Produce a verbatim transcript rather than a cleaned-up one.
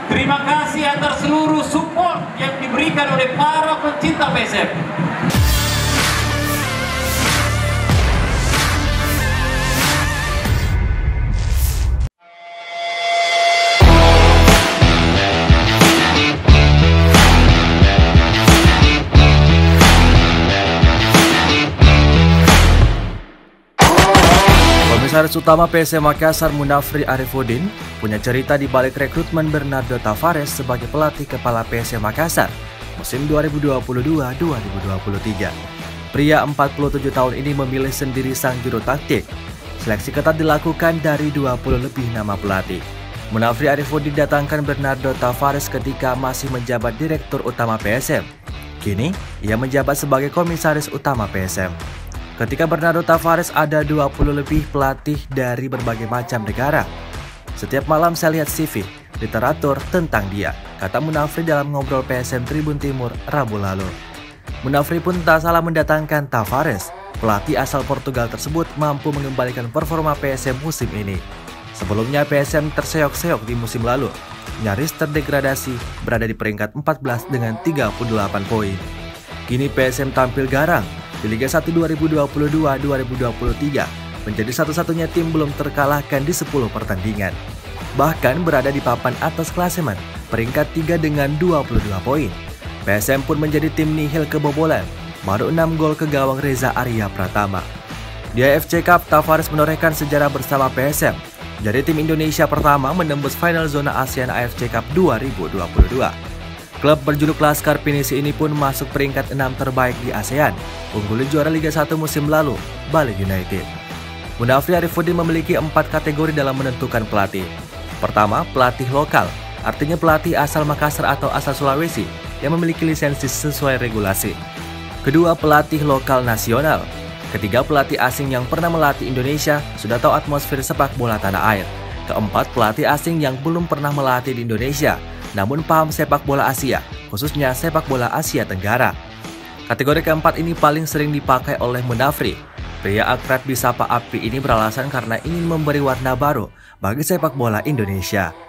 Terima kasih atas seluruh support yang diberikan oleh para pencinta P S M. Komisaris Utama P S M Makassar Munafri Arifudin punya cerita di balik rekrutmen Bernardo Tavares sebagai pelatih kepala P S M Makassar musim dua ribu dua puluh dua dua ribu dua puluh tiga. Pria empat puluh tujuh tahun ini memilih sendiri sang juru taktik. Seleksi ketat dilakukan dari dua puluh lebih nama pelatih. Munafri Arifudin datangkan Bernardo Tavares ketika masih menjabat Direktur Utama P S M. Kini, ia menjabat sebagai Komisaris Utama P S M. Ketika Bernardo Tavares ada dua puluh lebih pelatih dari berbagai macam negara. Setiap malam saya lihat C V, literatur tentang dia, kata Munafri dalam ngobrol P S M Tribun Timur Rabu lalu. Munafri pun tak salah mendatangkan Tavares. Pelatih asal Portugal tersebut mampu mengembalikan performa P S M musim ini. Sebelumnya P S M terseok-seok di musim lalu, nyaris terdegradasi berada di peringkat empat belas dengan tiga puluh delapan poin. Kini P S M tampil garang di Liga satu dua ribu dua puluh dua dua ribu dua puluh tiga, menjadi satu-satunya tim belum terkalahkan di sepuluh pertandingan. Bahkan berada di papan atas klasemen, peringkat tiga dengan dua puluh dua poin. P S M pun menjadi tim nihil kebobolan, baru enam gol ke gawang Reza Arya Pratama. Di A F C Cup, Tavares menorehkan sejarah bersama P S M, jadi tim Indonesia pertama menembus final zona ASEAN A F C Cup dua ribu dua puluh dua. Klub berjuluk Laskar Pinisi ini pun masuk peringkat enam terbaik di ASEAN, ungguli juara Liga satu musim lalu, Bali United. Munafri Arifudin memiliki empat kategori dalam menentukan pelatih. Pertama, pelatih lokal, artinya pelatih asal Makassar atau asal Sulawesi yang memiliki lisensi sesuai regulasi. Kedua, pelatih lokal nasional. Ketiga, pelatih asing yang pernah melatih Indonesia, sudah tahu atmosfer sepak bola tanah air. Keempat, pelatih asing yang belum pernah melatih di Indonesia, namun paham sepak bola Asia, khususnya sepak bola Asia Tenggara. Kategori keempat ini paling sering dipakai oleh Munafri. Pria akrab disapa Api ini beralasan karena ingin memberi warna baru bagi sepak bola Indonesia.